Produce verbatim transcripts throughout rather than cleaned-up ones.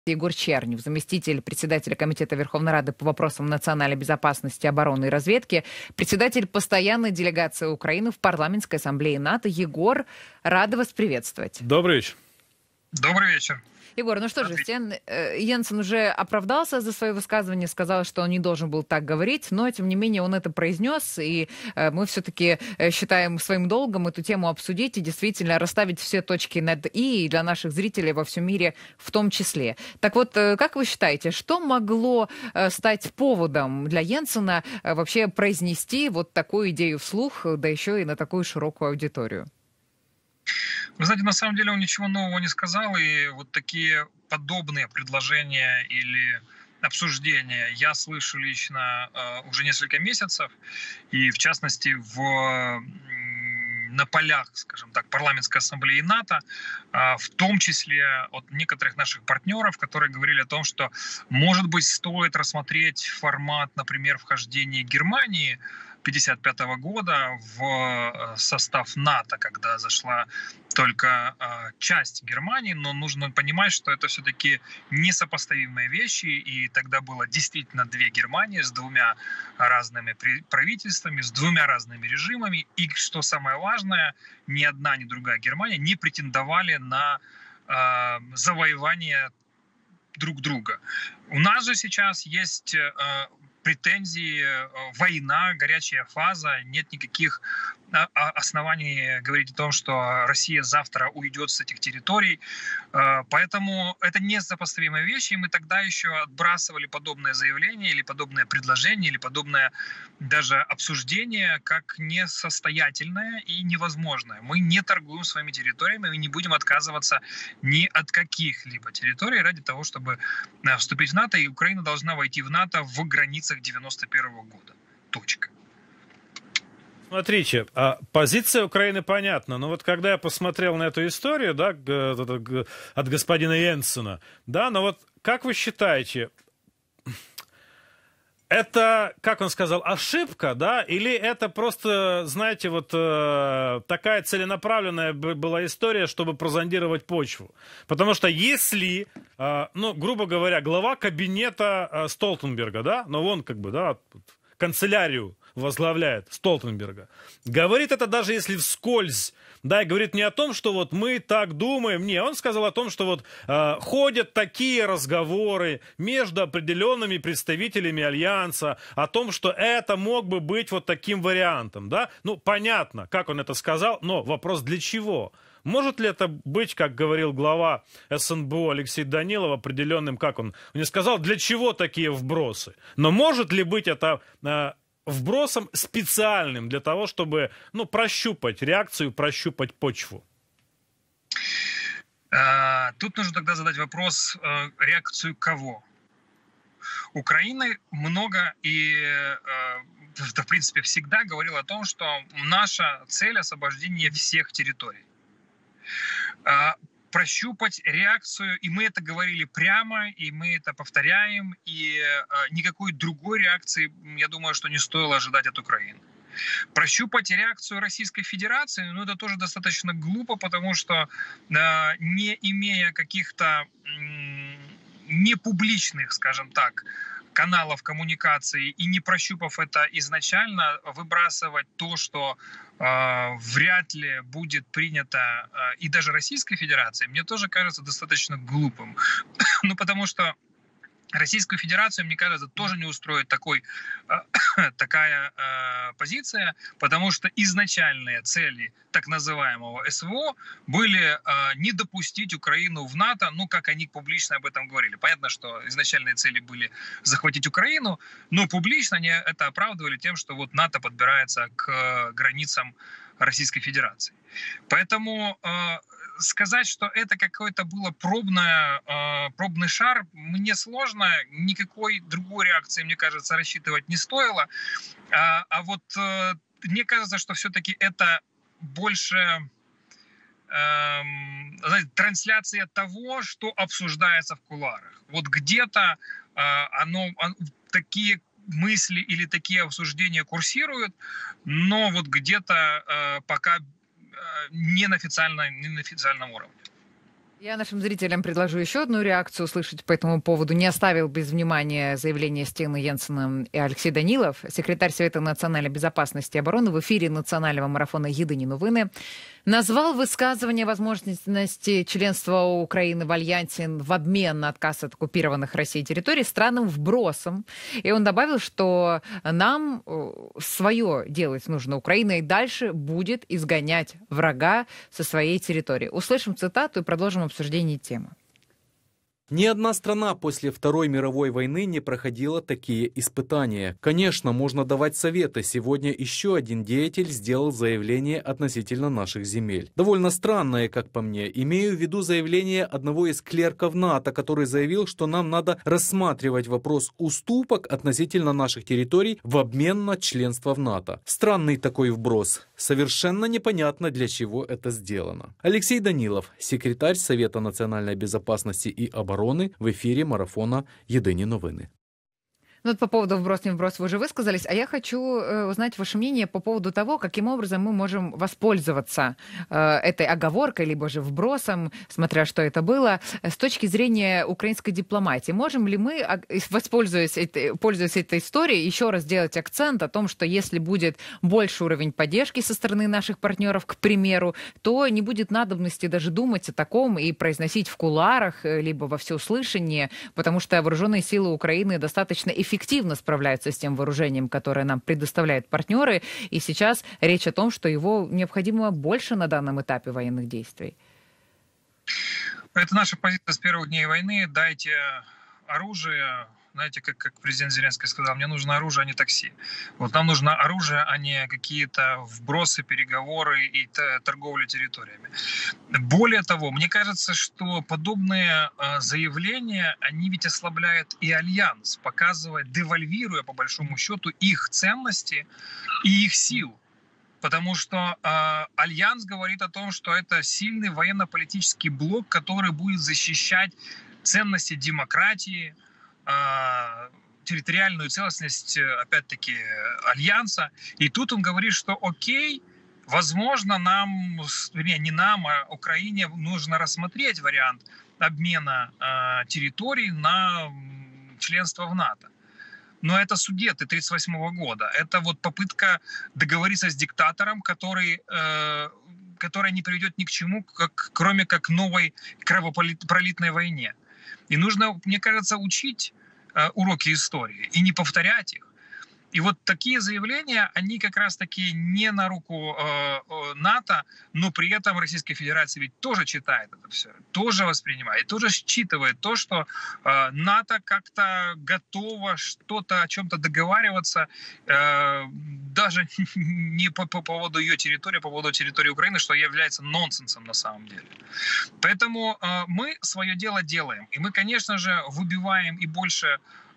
Егор Чернев, заместитель председателя Комитета Верховной Рады по вопросам национальной безопасности, обороны и разведки, председатель постоянной делегации Украины в Парламентской ассамблее НАТО. Егор, рада вас приветствовать. Добрый вечер. Добрый вечер. Егор, ну что же, Стен, э, Йенсен уже оправдался за свое высказывание, сказал, что он не должен был так говорить, но, тем не менее, он это произнес, и э, мы все-таки э, считаем своим долгом эту тему обсудить и действительно расставить все точки над «и» для наших зрителей во всем мире в том числе. Так вот, э, как вы считаете, что могло э, стать поводом для Йенсена э, вообще произнести вот такую идею вслух, да еще и на такую широкую аудиторию? Вы знаете, на самом деле он ничего нового не сказал, и вот такие подобные предложения или обсуждения я слышу лично э, уже несколько месяцев, и в частности в, на полях, скажем так, парламентской ассамблеи НАТО, э, в том числе от некоторых наших партнеров, которые говорили о том, что, может быть, стоит рассмотреть формат, например, вхождения Германии пятьдесят пятого года в состав НАТО, когда зашла только э, часть Германии, но нужно понимать, что это все-таки несопоставимые вещи, и тогда было действительно две Германии с двумя разными правительствами, с двумя разными режимами, и, что самое важное, ни одна, ни другая Германия не претендовали на э, завоевание друг друга. У нас же сейчас есть э, претензии, война, горячая фаза, нет никаких оснований говорить о том, что Россия завтра уйдет с этих территорий. Поэтому это несопоставимые вещи, и мы тогда еще отбрасывали подобное заявление или подобное предложение, или подобное даже обсуждение как несостоятельное и невозможное. Мы не торгуем своими территориями, мы не будем отказываться ни от каких-либо территорий ради того, чтобы вступить в НАТО, и Украина должна войти в НАТО в границах девяносто первого года. Точка. Смотрите, позиция Украины понятна, но вот когда я посмотрел на эту историю, да, от господина Йенсена, да, но вот как вы считаете, это, как он сказал, ошибка, да, или это просто, знаете, вот такая целенаправленная была история, чтобы прозондировать почву? Потому что если, ну, грубо говоря, глава кабинета Столтенберга, да, но он как бы, да, канцелярию возглавляет Столтенберга, говорит это даже если вскользь, да, и говорит не о том, что вот мы так думаем, не, он сказал о том, что вот э, ходят такие разговоры между определенными представителями Альянса о том, что это мог бы быть вот таким вариантом, да, ну, понятно, как он это сказал, но вопрос для чего? Может ли это быть, как говорил глава эс эн бэ о Алексей Данилов, определенным, как он, он не сказал, для чего такие вбросы, но может ли быть это э, вбросом специальным для того, чтобы, ну, прощупать реакцию, прощупать почву? Тут нужно тогда задать вопрос, реакцию кого? Украины много и, в принципе, всегда говорила о том, что наша цель — освобождение всех территорий. Прощупать реакцию, и мы это говорили прямо, и мы это повторяем, и э, никакой другой реакции, я думаю, что не стоило ожидать от Украины. Прощупать реакцию Российской Федерации, ну, это тоже достаточно глупо, потому что, э, не имея каких-то э, непубличных, скажем так, каналов коммуникации и не прощупав это изначально, выбрасывать то, что э, вряд ли будет принято э, и даже Российской Федерацией, мне тоже кажется достаточно глупым. Ну, потому что Российскую Федерацию, мне кажется, тоже не устроит такой, э, такая э, позиция, потому что изначальные цели так называемого эс вэ о были э, не допустить Украину в НАТО, ну, как они публично об этом говорили. Понятно, что изначальные цели были захватить Украину, но публично они это оправдывали тем, что вот НАТО подбирается к границам Российской Федерации. Поэтому э, сказать, что это какой-то было пробное, э, пробный шар, мне сложно. Никакой другой реакции, мне кажется, рассчитывать не стоило. А, а вот э, мне кажется, что все-таки это больше э, знаете, трансляция того, что обсуждается в кулуарах. Вот где-то э, оно, оно такие мысли или такие обсуждения курсируют, но вот где-то э, пока э, не на официальном, не на официальном уровне. Я нашим зрителям предложу еще одну реакцию услышать по этому поводу. Не оставил без внимания заявление Стена Йенсена и Алексей Данилов, секретарь Совета национальной безопасности и обороны в эфире национального марафона «Єдині новини». Назвал высказывание возможности членства Украины в Альянсе в обмен на отказ от оккупированных Россией территорий странным вбросом. И он добавил, что нам свое делать нужно. Украина и дальше будет изгонять врага со своей территории. Услышим цитату и продолжим обсуждение темы. Ни одна страна после Второй мировой войны не проходила такие испытания. Конечно, можно давать советы. Сегодня еще один деятель сделал заявление относительно наших земель. Довольно странное, как по мне. Имею в виду заявление одного из клерков НАТО, который заявил, что нам надо рассматривать вопрос уступок относительно наших территорий в обмен на членство в НАТО. Странный такой вброс. Совершенно непонятно, для чего это сделано. Алексей Данилов, секретарь Совета национальной безопасности и обороны, в эфире марафона «Єдині новини». Ну, вот по поводу вброс, не вброс вы уже высказались, а я хочу э, узнать ваше мнение по поводу того, каким образом мы можем воспользоваться э, этой оговоркой, либо же вбросом, смотря что это было, с точки зрения украинской дипломатии. Можем ли мы, воспользуясь этой, пользуясь этой историей, еще раз сделать акцент о том, что если будет больше уровень поддержки со стороны наших партнеров, к примеру, то не будет надобности даже думать о таком и произносить в кулуарах, либо во всеуслышание, потому что вооруженные силы Украины достаточно эффективны эффективно справляются с тем вооружением, которое нам предоставляют партнеры, и сейчас речь о том, что его необходимо больше на данном этапе военных действий. Это наша позиция с первых дней войны. Дайте оружие. Знаете, как, как президент Зеленский сказал, мне нужно оружие, а не такси. Вот нам нужно оружие, а не какие-то вбросы, переговоры и торговля территориями. Более того, мне кажется, что подобные э, заявления, они ведь ослабляют и альянс, показывая, девальвируя по большому счету их ценности и их силу. Потому что э, Альянс говорит о том, что это сильный военно-политический блок, который будет защищать ценности демократии, территориальную целостность, опять-таки, Альянса. И тут он говорит, что окей, возможно, нам, вернее, не нам, а Украине нужно рассмотреть вариант обмена э, территорий на членство в НАТО. Но это Судеты тридцать восьмого года. Это вот попытка договориться с диктатором, который... Э, которая не приведет ни к чему, как, кроме как новой кровопролитной войне. И нужно, мне кажется, учить э, уроки истории и не повторять их. И вот такие заявления, они как раз-таки не на руку э, НАТО, но при этом Российская Федерация ведь тоже читает это все, тоже воспринимает, тоже считывает то, что э, НАТО как-то готово что-то о чем-то договариваться, э, даже не по, по поводу ее территории, по поводу территории Украины, что является нонсенсом на самом деле. Поэтому э, мы свое дело делаем. И мы, конечно же, выбиваем и больше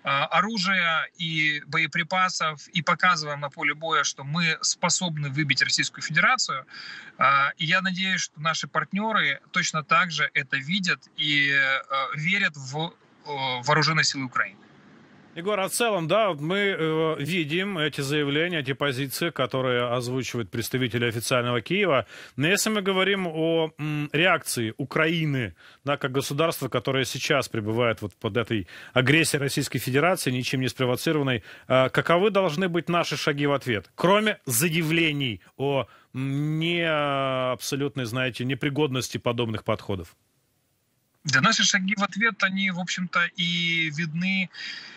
оружия и боеприпасов, и показываем на поле боя, что мы способны выбить Российскую Федерацию. И я надеюсь, что наши партнеры точно так же это видят и верят в вооруженные силы Украины. Егор, а в целом, да, мы э, видим эти заявления, эти позиции, которые озвучивают представители официального Киева. Но если мы говорим о м, реакции Украины, да, как государства, которое сейчас пребывает вот под этой агрессией Российской Федерации, ничем не спровоцированной, э, каковы должны быть наши шаги в ответ? Кроме заявлений о не абсолютной, знаете, непригодности подобных подходов. Да, наши шаги в ответ, они, в общем-то, и видны,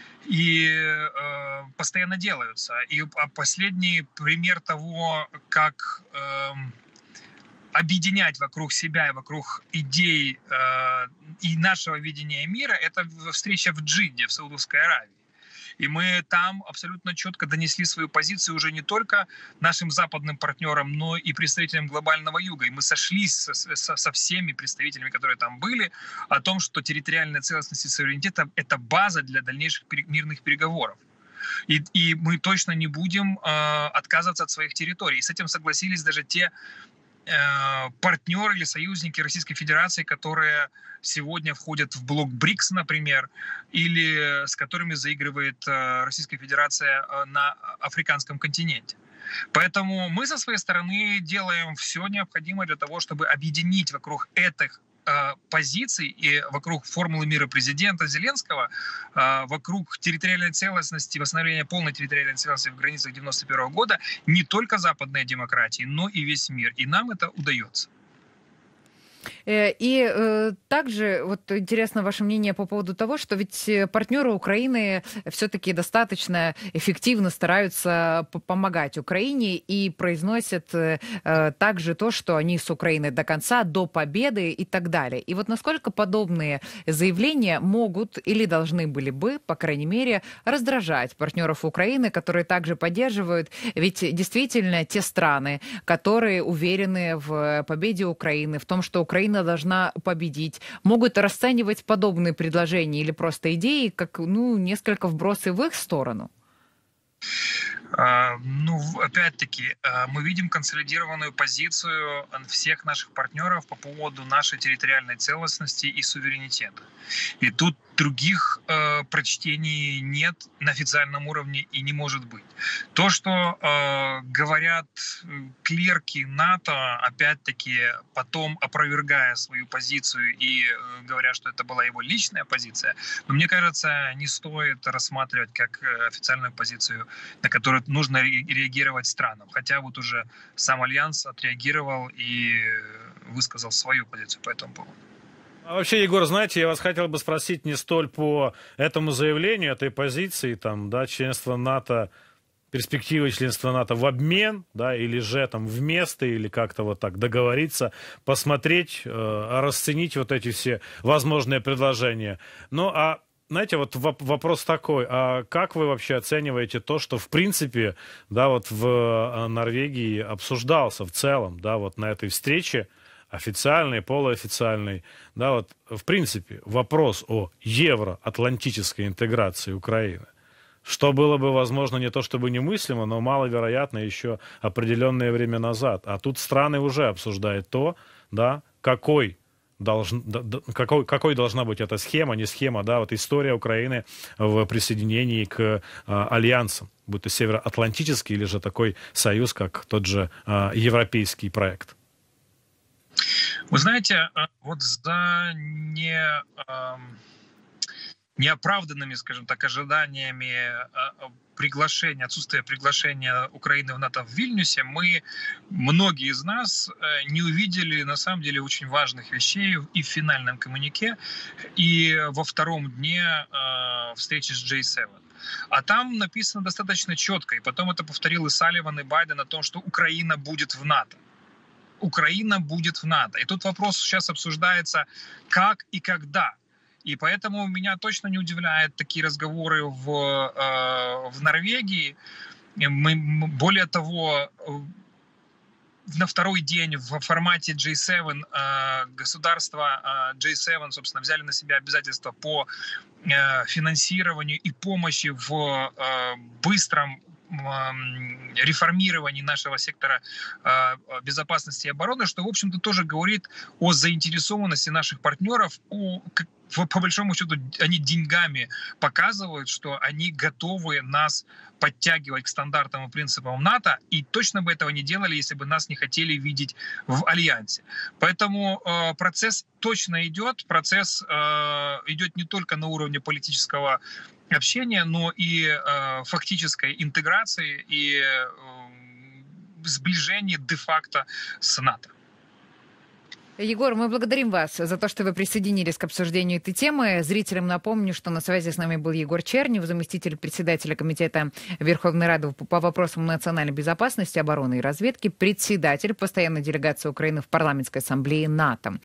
и э, постоянно делаются. И последний пример того, как э, объединять вокруг себя и вокруг идей э, и нашего видения мира, это встреча в Джидде, в Саудовской Аравии. И мы там абсолютно четко донесли свою позицию уже не только нашим западным партнерам, но и представителям глобального юга. И мы сошлись со, со, со всеми представителями, которые там были, о том, что территориальная целостность и суверенитет – это база для дальнейших мирных переговоров. И, и мы точно не будем э, отказываться от своих территорий. И с этим согласились даже те э, партнеры или союзники Российской Федерации, которые сегодня входят в блок БРИКС, например, или с которыми заигрывает э, Российская Федерация э, на африканском континенте. Поэтому мы со своей стороны делаем все необходимое для того, чтобы объединить вокруг этих э, позиций и вокруг формулы мира президента Зеленского, э, вокруг территориальной целостности, восстановления полной территориальной целостности в границах девяносто первого года не только западные демократии, но и весь мир. И нам это удается. И э, также вот интересно ваше мнение по поводу того, что ведь партнеры Украины все-таки достаточно эффективно стараются помогать Украине и произносят э, также то, что они с Украиной до конца, до победы и так далее. И вот насколько подобные заявления могут или должны были бы, по крайней мере, раздражать партнеров Украины, которые также поддерживают. Ведь действительно те страны, которые уверены в победе Украины, в том, что Украина Украина должна победить, могут расценивать подобные предложения или просто идеи как, ну, несколько вбросы в их сторону? Ну, опять-таки, мы видим консолидированную позицию всех наших партнеров по поводу нашей территориальной целостности и суверенитета. И тут других э, прочтений нет на официальном уровне и не может быть. То, что э, говорят клерки НАТО, опять-таки, потом опровергая свою позицию и э, говоря, что это была его личная позиция, но мне кажется, не стоит рассматривать как официальную позицию, на которую нужно реагировать странам. Хотя вот уже сам Альянс отреагировал и высказал свою позицию по этому поводу. А вообще, Егор, знаете, я вас хотел бы спросить не столь по этому заявлению, этой позиции, там, да, членства НАТО, перспективы членства НАТО в обмен, да, или же там вместо, или как-то вот так договориться, посмотреть, э, расценить вот эти все возможные предложения. Ну, а знаете, вот вопрос такой, а как вы вообще оцениваете то, что в принципе, да, вот в Норвегии обсуждался в целом, да, вот на этой встрече, официальной, полуофициальной, да, вот в принципе вопрос о евроатлантической интеграции Украины, что было бы, возможно, не то чтобы немыслимо, но маловероятно еще определенное время назад. А тут страны уже обсуждают то, да, какой Должен, какой, какой должна быть эта схема, не схема, да, вот история Украины в присоединении к а, альянсам, будь то североатлантический или же такой союз, как тот же а, европейский проект. Вы знаете, вот за не, э, неоправданными, скажем так, ожиданиями э, приглашения, отсутствие приглашения Украины в НАТО в Вильнюсе, мы, многие из нас, не увидели, на самом деле, очень важных вещей и в финальном коммюнике, и во втором дне э, встречи с джей семь. А там написано достаточно четко, и потом это повторил и Салливан, и Байден о том, что Украина будет в НАТО. Украина будет в НАТО. И тут вопрос сейчас обсуждается, как и когда. И поэтому меня точно не удивляют такие разговоры в, э, в Норвегии. Мы, более того, на второй день в формате джей семь э, государства э, джей семь, собственно, взяли на себя обязательства по э, финансированию и помощи в э, быстром реформировании нашего сектора безопасности и обороны, что, в общем-то, тоже говорит о заинтересованности наших партнеров, о, по большому счету, они деньгами показывают, что они готовы нас подтягивать к стандартам и принципам НАТО, и точно бы этого не делали, если бы нас не хотели видеть в альянсе. Поэтому э, процесс точно идет, процесс э, идет не только на уровне политического общения, но и э, фактической интеграции и э, сближения де-факто с НАТО. Егор, мы благодарим вас за то, что вы присоединились к обсуждению этой темы. Зрителям напомню, что на связи с нами был Егор Чернев, заместитель председателя Комитета Верховной Рады по вопросам национальной безопасности, обороны и разведки, председатель постоянной делегации Украины в Парламентской ассамблее НАТО.